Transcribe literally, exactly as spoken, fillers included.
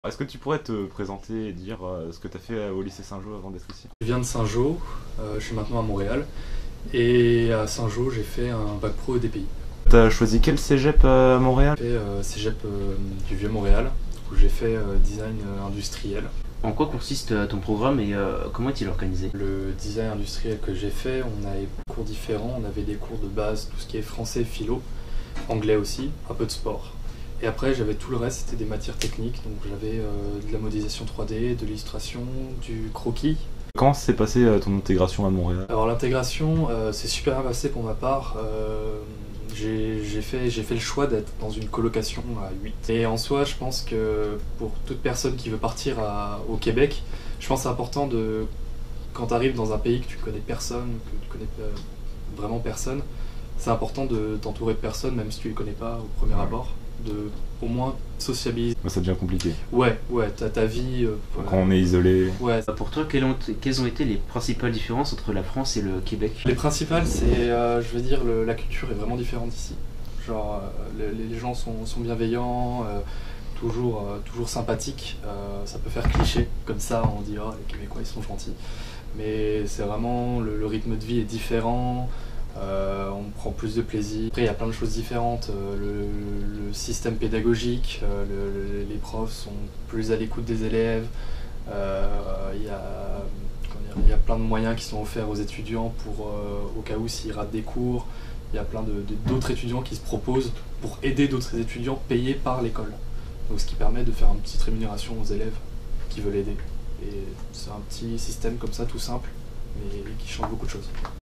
Est-ce que tu pourrais te présenter et dire euh, ce que tu as fait au lycée Saint-Jean avant d'être ici? Je viens de Saint-Jean, euh, je suis maintenant à Montréal, et à Saint-Jean j'ai fait un bac pro E D P I. T'as choisi quel cégep euh, à Montréal? J'ai fait euh, cégep euh, du Vieux-Montréal, où j'ai fait euh, design euh, industriel. En quoi consiste euh, ton programme et euh, comment est-il organisé? Le design industriel que j'ai fait, on avait des cours différents, on avait des cours de base, tout ce qui est français, philo, anglais aussi, un peu de sport. Et après j'avais tout le reste, c'était des matières techniques, donc j'avais euh, de la modélisation trois D, de l'illustration, du croquis. Comment s'est passée euh, ton intégration à Montréal? Alors l'intégration, euh, c'est super bien passé pour ma part. Euh, j'ai fait, j'ai fait le choix d'être dans une colocation à huit. Et en soi, je pense que pour toute personne qui veut partir à, au Québec, je pense que c'est important de, quand tu arrives dans un pays que tu connais personne, que tu connais euh, vraiment personne, c'est important de t'entourer de personnes, même si tu les connais pas au premier abord, de au moins sociabiliser. Ça devient compliqué. Ouais, ouais, t'as ta vie. Euh, Quand on est isolé. Ouais. Pour toi, quelles ont, quelles ont été les principales différences entre la France et le Québec? Les principales, c'est, euh, je veux dire, le, la culture est vraiment différente ici. Genre, euh, les, les gens sont, sont bienveillants, euh, toujours, euh, toujours sympathiques. Euh, ça peut faire cliché, comme ça, on dit, oh, les Québécois, ils sont gentils. Mais c'est vraiment, le, le rythme de vie est différent. Euh, on prend plus de plaisir. Après, il y a plein de choses différentes. Euh, le, le système pédagogique, euh, le, le, les profs sont plus à l'écoute des élèves. Euh, il y a, comment dire, il y a plein de moyens qui sont offerts aux étudiants pour, euh, au cas où s'ils ratent des cours. Il y a plein de, de, d'autres étudiants qui se proposent pour aider d'autres étudiants payés par l'école. Donc, ce qui permet de faire une petite rémunération aux élèves qui veulent aider. Et c'est un petit système comme ça, tout simple, mais qui change beaucoup de choses.